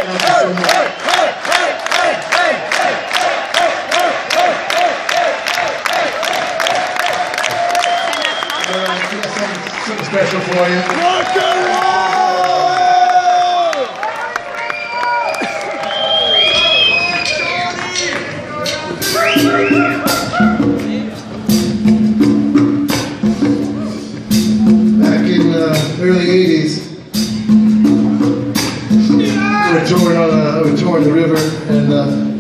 Something special for you. Rock and roll! Back in the early 80s, we were touring the river and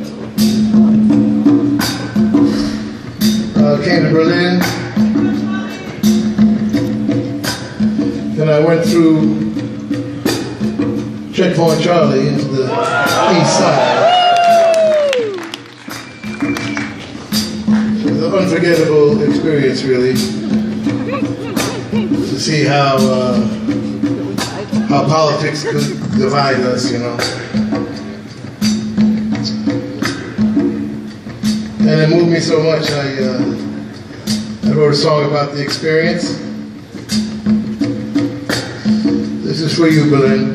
came to Berlin. Then I went through Checkpoint Charlie into the east side. It was an unforgettable experience, really, to see how politics could divide us, you know. And it moved me so much, I wrote a song about the experience. This is for you, Berlin.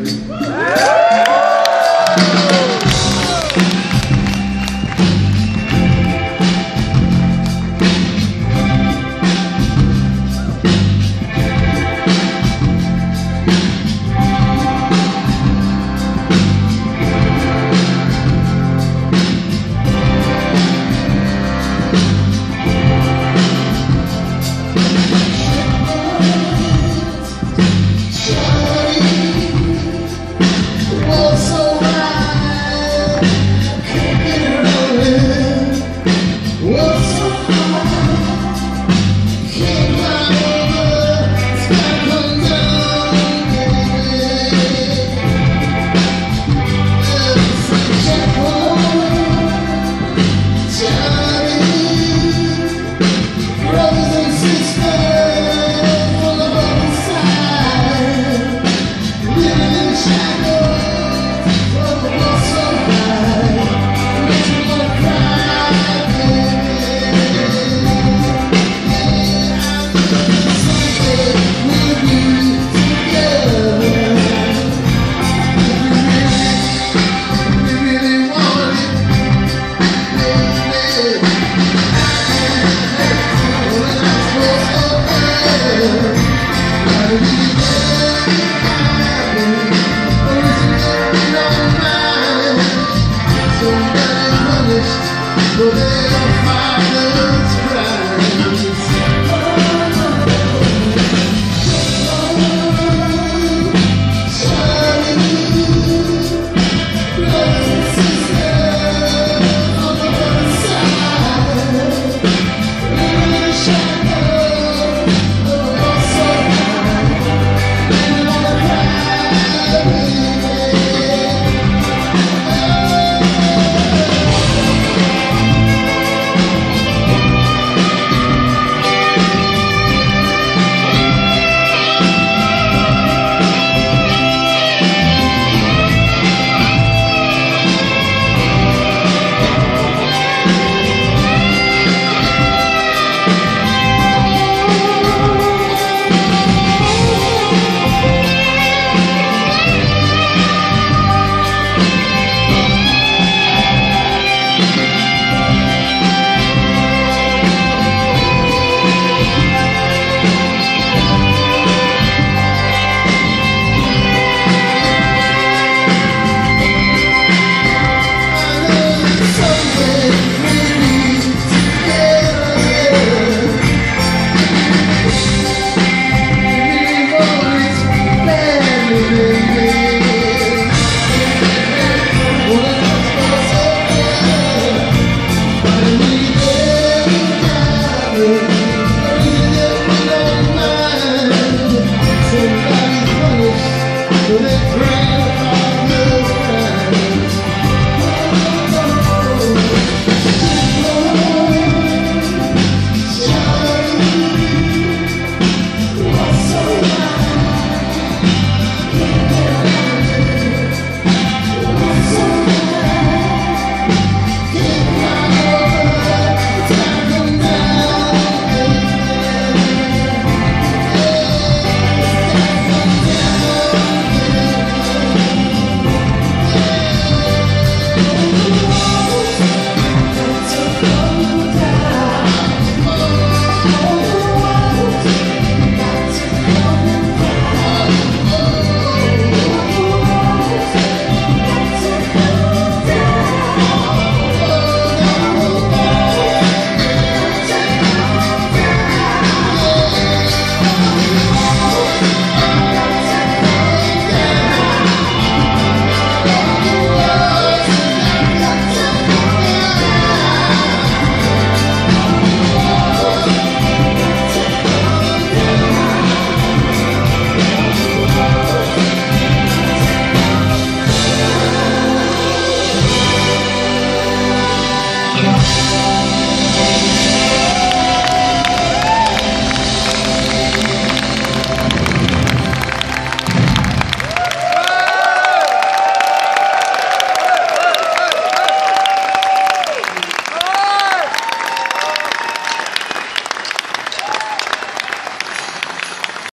So they